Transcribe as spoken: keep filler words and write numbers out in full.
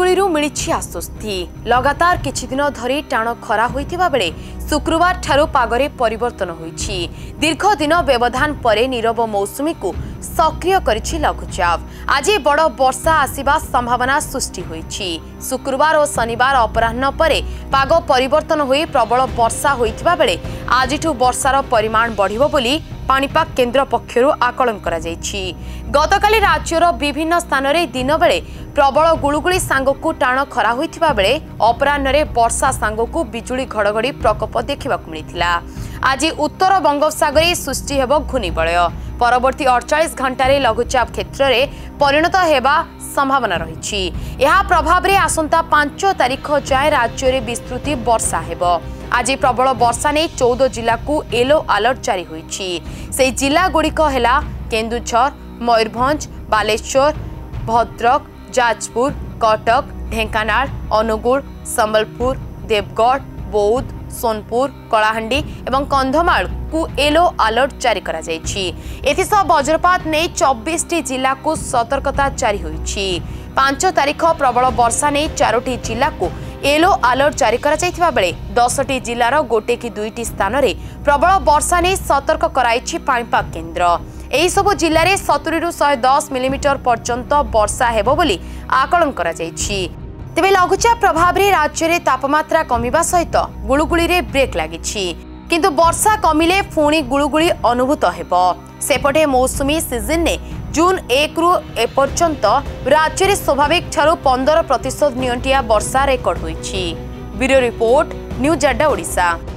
गुळुगुळीरू मिलिछि आश्वस्ति। लगातार किछि दिन धरी टाण खरा होइतिबा बेले शुक्रवार ठारू पागरे परिवर्तन होइछि। दीर्घ दिन व्यवधान परे नीरव मौसुमी को सक्रिय करिछि लघुचाप। आज बड़ वर्षा आसिबा संभावना सृष्टि होइछि। शुक्रवार और शनिवार अपराह्न परे पाग परिवर्तन होई प्रबल वर्षा होइतिबा बेले आजिठु वर्षार परिमाण बढ़िबो बोली पाणीपाग केन्द्र पक्षरु आकलन करा जायछि। गतकाली राज्यर विभिन्न स्थान रे दिन बेले प्रबल गुळुगुळी सांगकु टाण खरा होइतिबा बेले अपराह्न रे वर्षा सांगकु बिजुली घड़घड़ी प्रकोप देखिबाकु मिलिथिला। आज उत्तर बंगोपसागर सृष्टि हेबो घूर्णिबलय। परवर्ती अड़तालीस घंटे लघुचाप क्षेत्र में परिणत हेबा संभावना रही। यह प्रभाव रे आसंता पांच तारीख जाए राज्य में विस्तृति वर्षा हेबो। आज प्रबल वर्षा नहीं चौदह जिला को येलो अलर्ट जारी होइछि। से जिला गुड़िक हेला केन्दुझर, मयूरभंज, बालेश्वर, भद्रक, जाजपुर, कटक, ढेंकानाल, अनुगुल, संबलपुर, देवगढ़, बौद्ध, सोनपुर, कलाहांडी एवं कंधमाल को येलो अलर्ट जारी करा जायछि। एथिसह वज्रपात नहीं चौबीस टी जिला को सतर्कता जारी होइछि। पांच तारीख प्रबल वर्षा नहीं चारोटी जिला को येलो अलर्ट जारी करा जायथिबा बेले दस टी जिलार गोटे कि दुईटी स्थान रे प्रबल वर्षा नहीं सतर्क कराइछि पाणीपाग केन्द्र। एही सब जिल्ला रे सत्तर रु एक सौ दस मिलीमीटर पर्यंत वर्षा हेबो बोली आकलन करा जायछि। तेबे लघुचाप प्रभाव रे राज्य रे तापमात्रा कमिबा सहित गुळुगुळी रे ब्रेक लागिछि। किंतु वर्षा कमिले पुणी गुळुगुळी अनुभूत हेबो। सेपटे मौसुमी सीजन ने जून एक रु एपर्यंत राज्य रे स्वाभाविक ठारू पंद्रह प्रतिशत नियंटिया वर्षा रेकर्ड होइछि। Bureau report news Adda Odisha.